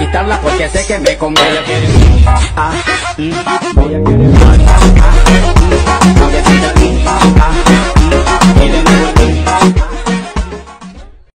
quitarla porque sé que me conviene. Voy a querer